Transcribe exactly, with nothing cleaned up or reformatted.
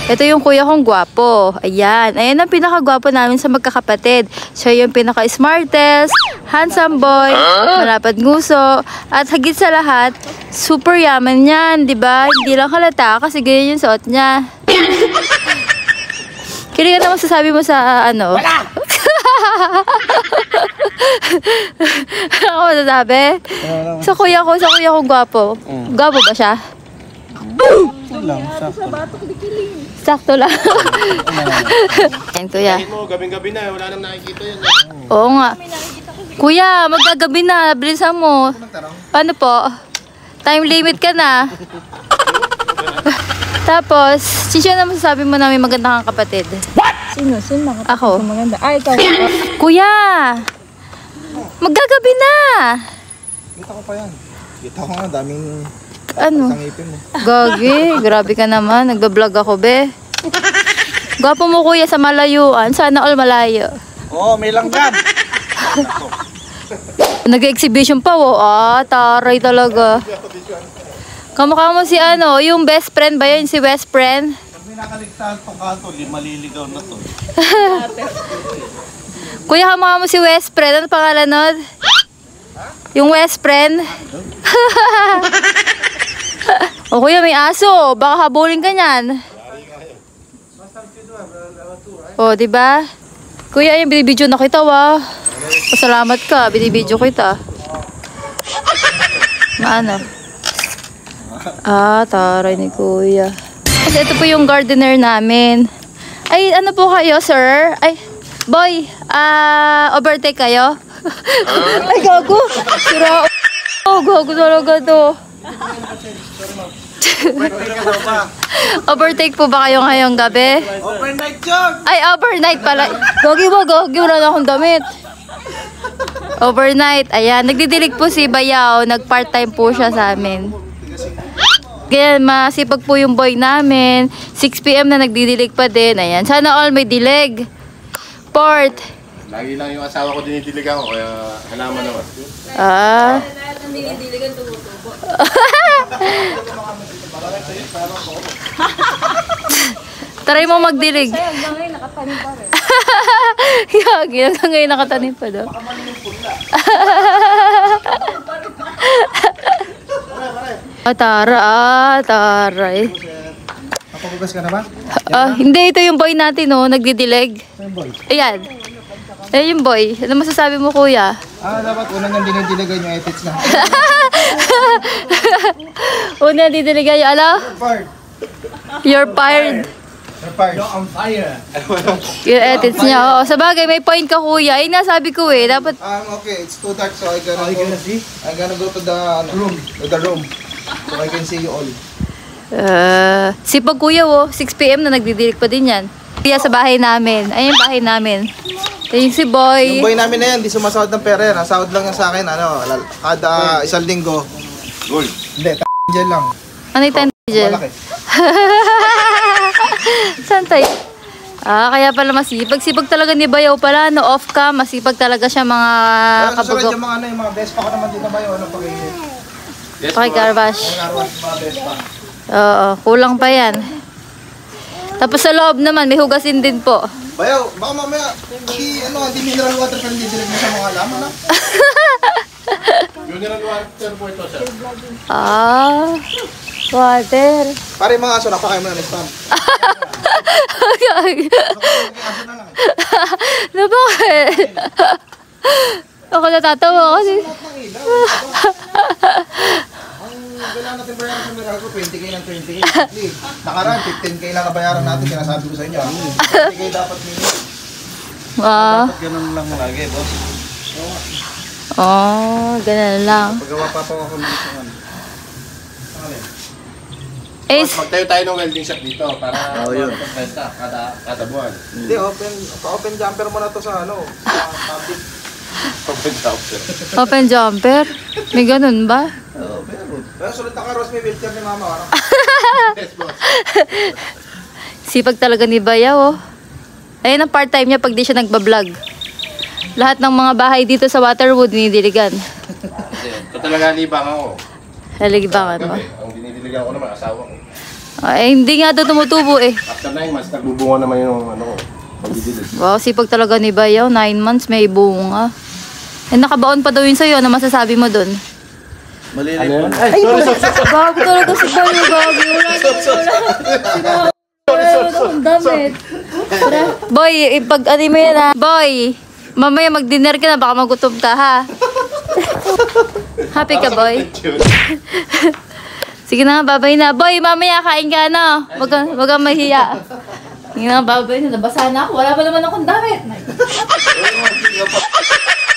Ito yung kuya kong gwapo. Ayan. Ayan ang pinakagwapo namin sa magkakapatid. Siya yung pinaka-smartest, handsome boy, malapad nguso, at higit sa lahat, super yaman yan, di ba? Hindi lang halata kasi ganyan yung suot niya. Kili ka naman sasabi mo sa ano? Wala! Ako masasabi? Sa kuya ko, sa kuya ko gwapo. Gwapo ba siya? Lang, sakto. Sakto lang. Ayan, kuya. Gabing-gabi na, wala nang nakikita yan. Oo nga. Kuya, magkagabi na. Bilisan mo. Ano po? Time limit ka na. Tapos, sino na masasabi mo na may maganda kang kapatid? What? Sino? Sino makapatid Ako. maganda? Ay, ikaw. Kuya! Magkagabi na! Kita ko pa yan. Kita ko nga, daming Ano? sangipin mo. Gagi, grabe ka naman. Nagbablog ako, be. Gwapo mo, kuya, sa malayuan. Sana all malayo. Oo, oh, may langgam. Nag-exhibition pa, oh. Ah, taray talaga. Kamukha mo si ano, yung best friend ba yun? Si best friend? Pag may nakaligtaan tong kanto, maliligaw na to. Kuya, kamukha mo si best friend. Ano pangalan nun? Yung best friend? O kuya, may aso. Baka habulin ka niyan. O, diba? Kuya, yung binibidyo na kita, wa. Pasalamat ka, binibidyo kita. Maano? Ah, taray ni kuya. Kasi ito po yung gardener namin. Ay, ano po kayo, sir? Ay, boy, ah, uh, overtake kayo? Ay, gago. Sira. Oh, gago talaga to. Overtake po ba kayo ngayong gabi? Overnight job! Ay, overnight pala. Gagi mo, gagi wala na akong damit. Overnight. Ayan, nagdidilig po si Bayaw. Nag-part-time po siya sa amin. Kaya masipag po yung boy namin. six p m na nagdidilig pa din. Ayan, sana all may dilig. Port. Lagi lang yung asawa ko dinidiligan ko, kaya halaman naman. Ah. Try mo magdilig. Hanggang ngayon nakatanim pa rin. Yagi, hanggang ngayon nakatanim pa daw. Ah, tara, ah, taray. Napagugas ka na ba? Ah, hindi, ito yung boy natin, oh, nagdidilig. Saan boy? Ayan. Ayan yung boy. Ano masasabi mo, kuya? Ah, dapat unang nang dinidiligan yung edits na. Una, didiligan yung, ala? Fired. You're fired. You're fired. No, I'm fired. Yung edits niya. Oo, sa bagay, may point ka, kuya. Ay, nasabi ko eh. Dapat, Um, okay, it's too dark, so I gotta go. I gotta go to the room. To the room. So I can see you all. uh, sipag kuya, oh. six p m na nagdidilig pa din yan. Kuya sa bahay namin. Ayun yung bahay namin. Ayun si boy. Yung boy namin na yan, di sumasahod ng pera yan. Ang sahod lang yan sa akin, ano, kada isang linggo. Gold. Hindi, t*** dyan lang. Ano yung time gel? Malaki. Saan tayo? Ah, kaya pala masipag. Sipag talaga ni Bayaw pala, no, off cam. Masipag talaga siya mga Pero susunod kabugok. yung mga ano, yung mga best pa ko naman dito ba yung ano, pag-iinit. Yes, Okay, garbage. Mga arwas, mga best pa. Oo, kulang pa yan. Tapos sa loob naman, may hugasin din po. Bayaw, baka mamaya, hindi, ano, hindi mineral water pero hindi dilig mo sa mga laman, ha? Mineral water po ito, sir. Ah, water. Pare yung mga aso, napakain mo na ng spam. Aso na lang. Na bakit? Ako natatawa kasi. Lahat ng ilaw. Ang kailangan natin bayaran sa mineral ko, twenty K ng twenty K. Nakaraan, fifteen K lang nabayaran natin, sinasabi ko sa inyo. twenty K dapat minimum. Ah, Dapat ganun lang lagi, boss. oh, ganun lang. Pagawa pa pa ako ng isang ano. Eh, Magtayo tayo ng welding shop dito para Oo, yun. magpapesta kada, kada buwan. Hindi, open, pa-open jumper mo na to sa ano, sa public. Open shop, sir. open jumper? May ganun ba? Oo, pero. Pero sulit na karos may wheelchair ni mama, ano? Yes, boss. Sipag talaga ni Bayaw, oh. Ayun ang part-time niya pag di siya nagbablog. Lahat ng mga bahay dito sa Waterwood, dinidiligan. Kasi, ito talaga libang ako. Haligibangan mo. Gabi, ang dinidiligan ko naman, asawa ko. Ay, hindi nga daw tumutubo eh. After nine months, nagbubunga naman yung ano ko. Pagdidilig. Wow, sipag talaga ni Bayaw. Nine months, may bunga. Eh, nakabaon pa daw yun sa'yo. Ano masasabi mo dun? Malilit Ano pa. yan? Ay, sorry, sorry, sorry. Bago talaga si Bayaw. Bago. Wala na, wala. Wala na akong damit. Tara. Boy, ipag ano mo yan ha. Boy, mamaya mag-dinner ka na. Baka magutom ka ha. Happy ka, boy? Sige na nga, babay na. Boy, mamaya kain ka na. Wag kang, wag kang mahiya. Sige na nga, babay na. Nabasa na ako. Wala pa naman akong damit.